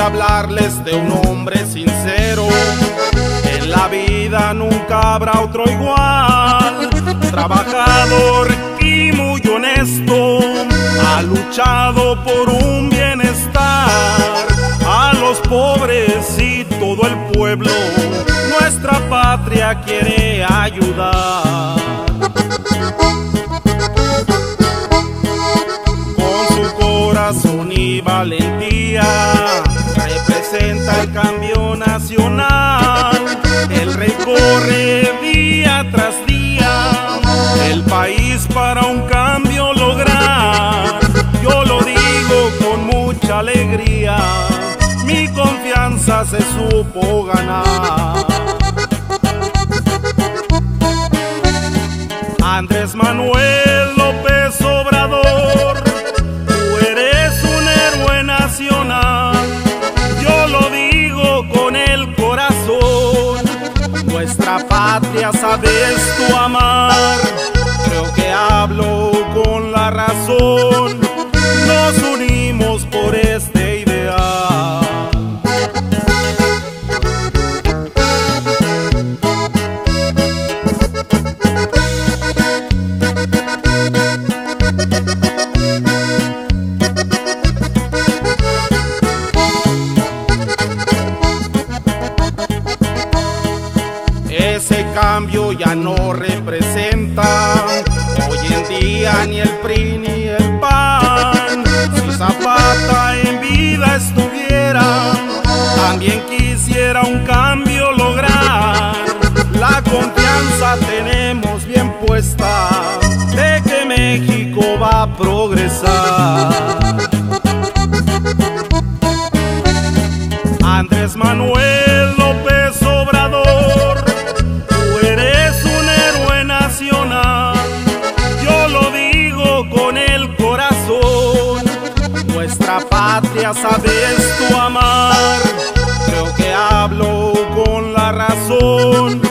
hablarles de un hombre sincero. En la vida nunca habrá otro igual. Trabajador y muy honesto, ha luchado por un bienestar a los pobres y todo el pueblo. Nuestra patria quiere ayudar. Con su corazón y valentía representa el cambio nacional. Él recorre día tras día el país para un cambio lograr. Yo lo digo con mucha alegría, mi confianza se supo ganar. Andrés Manuel López Obrador, tú eres un héroe nacional. Yo lo digo con el corazón, nuestra patria sabes tú amar. Creo que hablo con la razón, nos unimos por este ideal. Ese cambio ya no representa hoy en día ni el PRI ni el PAN. Si Zapata en vida estuviera, también quisiera un cambio lograr. La confianza tenemos bien puesta de que México va a progresar. Andrés Manuel López Obrador, tú eres un héroe nacional. Yo lo digo con el corazón, nuestra patria sabes tú amar. Creo que hablo con la razón,